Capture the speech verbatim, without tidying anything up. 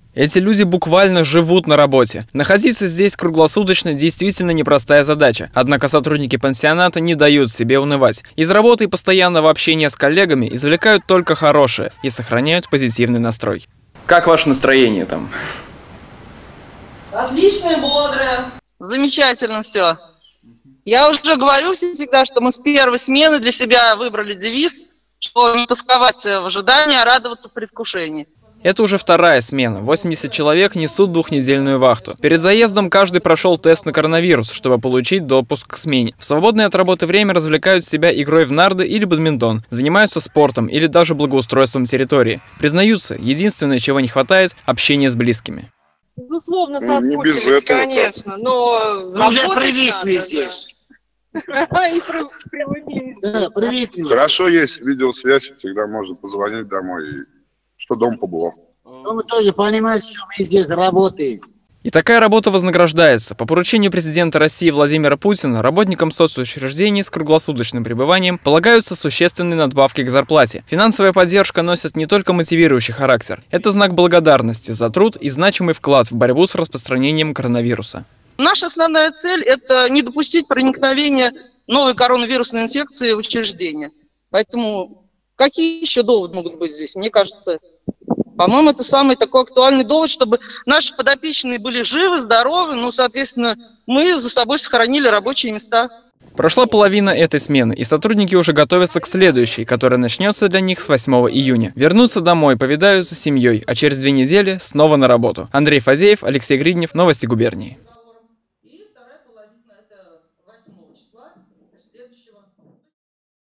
Эти люди буквально живут на работе. Находиться здесь круглосуточно действительно непростая задача. Однако сотрудники пансионата не дают себе унывать. Из работы и постоянного общения с коллегами извлекают только хорошее и сохраняют позитивный настрой. Как ваше настроение там? Отличное, бодрое. Замечательно все. Я уже говорю всегда, что мы с первой смены для себя выбрали девиз, что не тосковать в ожидании, а радоваться в предвкушении. Это уже вторая смена. восемьдесят человек несут двухнедельную вахту. Перед заездом каждый прошел тест на коронавирус, чтобы получить допуск к смене. В свободное от работы время развлекают себя игрой в нарды или бадминтон, занимаются спортом или даже благоустройством территории. Признаются, единственное, чего не хватает – общение с близкими. Безусловно, соскучились, конечно, но мы уже привыкли здесь. Хорошо, есть видеосвязь, всегда можно позвонить домой. Что дом побывал. Но мы тоже понимаем, что мы здесь работаем. И такая работа вознаграждается. По поручению президента России Владимира Путина работникам соцучреждений с круглосуточным пребыванием полагаются существенные надбавки к зарплате. Финансовая поддержка носит не только мотивирующий характер. Это знак благодарности за труд и значимый вклад в борьбу с распространением коронавируса. Наша основная цель – это не допустить проникновения новой коронавирусной инфекции в учреждение. Поэтому какие еще доводы могут быть здесь? Мне кажется, по-моему, это самый такой актуальный довод, чтобы наши подопечные были живы, здоровы, ну, соответственно, мы за собой сохранили рабочие места. Прошла половина этой смены, и сотрудники уже готовятся к следующей, которая начнется для них с восьмого июня. Вернутся домой, повидаются с семьей, а через две недели снова на работу. Андрей Фазеев, Алексей Гриднев, Новости губернии.